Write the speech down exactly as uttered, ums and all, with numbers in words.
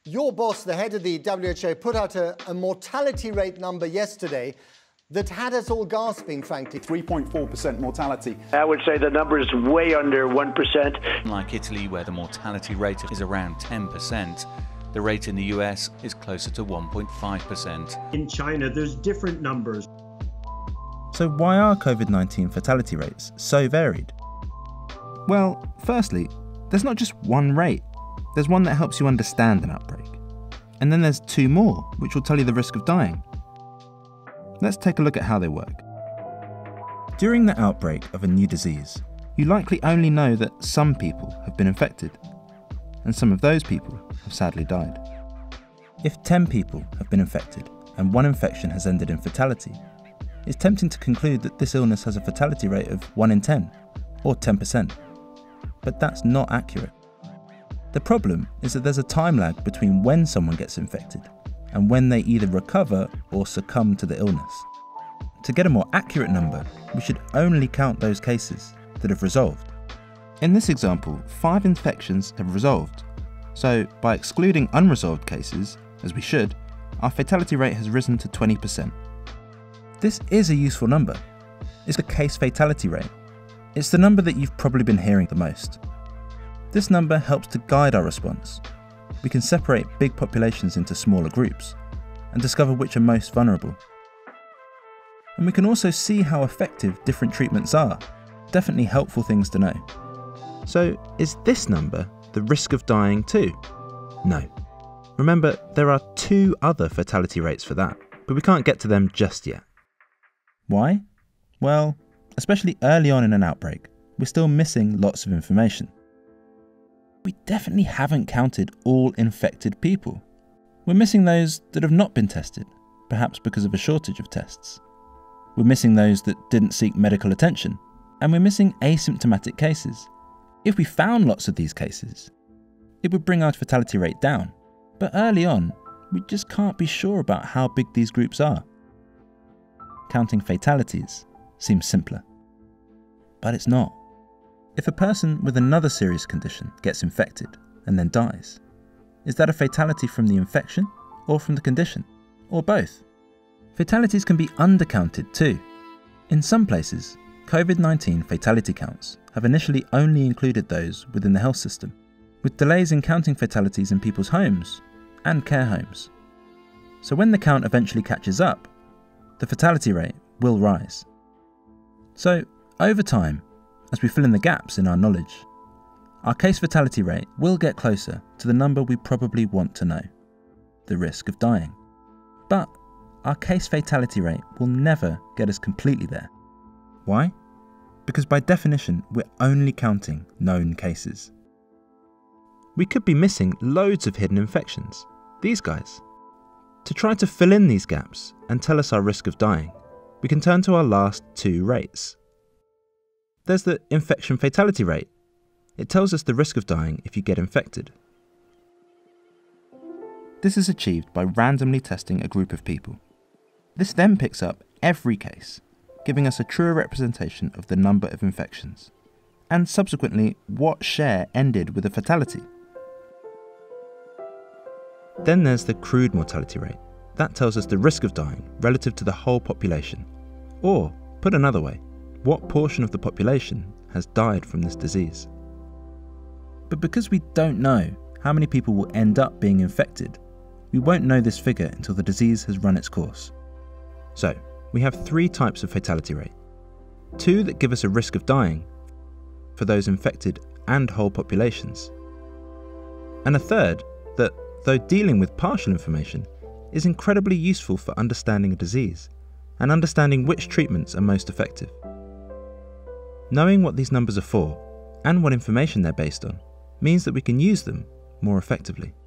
Your boss, the head of the W H O, put out a, a mortality rate number yesterday that had us all gasping, frankly. three point four percent mortality. I would say the number is way under one percent. Like Italy, where the mortality rate is around ten percent, the rate in the U S is closer to one point five percent. In China, there's different numbers. So why are COVID nineteen fatality rates so varied? Well, firstly, there's not just one rate. There's one that helps you understand an outbreak. And then there's two more, which will tell you the risk of dying. Let's take a look at how they work. During the outbreak of a new disease, you likely only know that some people have been infected, and some of those people have sadly died. If ten people have been infected and one infection has ended in fatality, it's tempting to conclude that this illness has a fatality rate of one in ten, or ten percent. But that's not accurate. The problem is that there's a time lag between when someone gets infected and when they either recover or succumb to the illness. To get a more accurate number, we should only count those cases that have resolved. In this example, five infections have resolved. So by excluding unresolved cases, as we should, our fatality rate has risen to twenty percent. This is a useful number. It's the case fatality rate. It's the number that you've probably been hearing the most. This number helps to guide our response. We can separate big populations into smaller groups and discover which are most vulnerable. And we can also see how effective different treatments are. Definitely helpful things to know. So is this number the risk of dying too? No. Remember, there are two other fatality rates for that, but we can't get to them just yet. Why? Well, especially early on in an outbreak, we're still missing lots of information. We definitely haven't counted all infected people. We're missing those that have not been tested, perhaps because of a shortage of tests. We're missing those that didn't seek medical attention, and we're missing asymptomatic cases. If we found lots of these cases, it would bring our fatality rate down. But early on, we just can't be sure about how big these groups are. Counting fatalities seems simpler. But it's not. If a person with another serious condition gets infected and then dies, is that a fatality from the infection or from the condition, or both? Fatalities can be undercounted too. In some places, COVID nineteen fatality counts have initially only included those within the health system, with delays in counting fatalities in people's homes and care homes. So when the count eventually catches up, the fatality rate will rise. So over time, as we fill in the gaps in our knowledge, our case fatality rate will get closer to the number we probably want to know, the risk of dying. But our case fatality rate will never get us completely there. Why? Because by definition, we're only counting known cases. We could be missing loads of hidden infections, these guys. To try to fill in these gaps and tell us our risk of dying, we can turn to our last two rates. There's the infection fatality rate. It tells us the risk of dying if you get infected. This is achieved by randomly testing a group of people. This then picks up every case, giving us a truer representation of the number of infections, and subsequently what share ended with a fatality. Then there's the crude mortality rate. That tells us the risk of dying relative to the whole population. Or, put another way, what portion of the population has died from this disease. But because we don't know how many people will end up being infected, we won't know this figure until the disease has run its course. So, we have three types of fatality rate. Two that give us a risk of dying for those infected and whole populations. And a third that, though dealing with partial information, is incredibly useful for understanding a disease and understanding which treatments are most effective. Knowing what these numbers are for and what information they're based on means that we can use them more effectively.